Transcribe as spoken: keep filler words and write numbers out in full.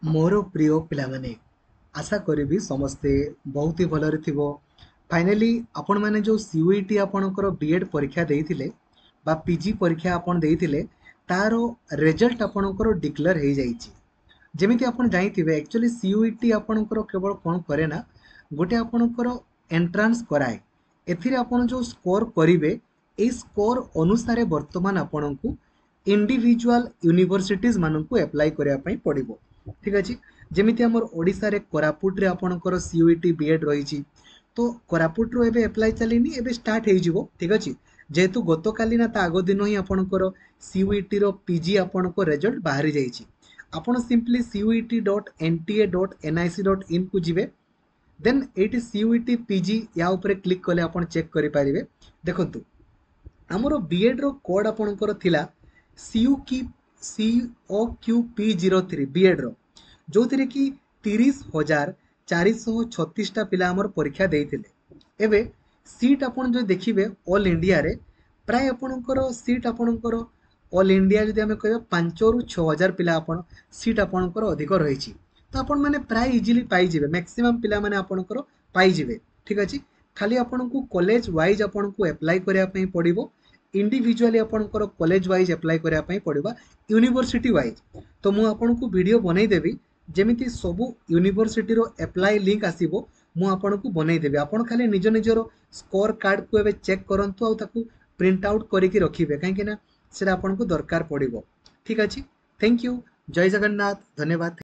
मोर प्रिय पिलामाने आशा करी समस्ते बहुत ही भलरे थिबो। फाइनली आपण माने जो सीयूईटी आपणकर बीएड परीक्षा देइथिले बा पीजी परीक्षा आपण देइथिले तारो रिजल्ट आपणकर डिक्लेयर हे जाइछि। जेमिति आपण जाइथिबे एक्चुअली सीयूईटी आपणकर केवल कोन करे ना गोटे आपणकर एंट्रांस कराए। एथिरे आपण जो स्कोर करिवे ए स्कोर अनुसार वर्तमान आपणकू इंडिविजुअल यूनिवर्सिटीज मानकू अप्लाई करिया पई पड़िबो। ठीक अछि। जेमिति हमर ओडिसा रे कोरापुट रे आपणकर सीयूईटी बीएड रहिछि तो कोरापुट रो एबे अप्लाई चलिनी एबे स्टार्ट हे जिवो। ठीक अछि। जेहेतु गतकाली ना ता आगो दिन ही आपणकर सीयूईटी रो पीजी आपणको रिजल्ट बाहरी जाइछि। आपण simply CUET dot N T A dot N I C dot in को जिवे देन एटी सीयूईटी पीजी या ऊपर क्लिक कले आपण चेक करि पारिबे। देखंतु हमरो बीएड रो कोड आपणकर थिला सीयू की CO Q P zero three BEd रो जो थिरे कि तीस हजार चार सौ छत्तीस टा पिला हमर परीक्षा देइथिले। एबे सीट आपण जो देखिबे ऑल इंडिया रे प्राय आपणकर सीट आपणकर ऑल इंडिया जदि आमे कहबे पाँच रु छह हजार पिला आपण सीट आपणकर अधिक रहिछि तो आपण माने प्राय इजीली पाई जिवे। मैक्सिमम पिला माने आपणकर पाई जिवे। ठीक अछि। खाली आपणकू कॉलेज वाइज आपणकू अप्लाई करिया पई पड़िबो। इंडिविजुअली आपणकर कॉलेज वाइज अप्लाई करिया पई पड़िबा यूनिवर्सिटी वाइज। तो मु आपणकू वीडियो बनै देबी जेमिति सबु यूनिवर्सिटी रो अप्लाई लिंक आसीबो मु आपणकू बनै देबी। आपण खाली निज निजरो स्कोर कार्ड को एबे चेक करंतु आ ताकू प्रिंट आउट करिकि रखिबे काहे कि ना सेटा आपणकू दरकार पड़िबो। ठीक अछि। Thank you. जय जगन्नाथ। धन्यवाद।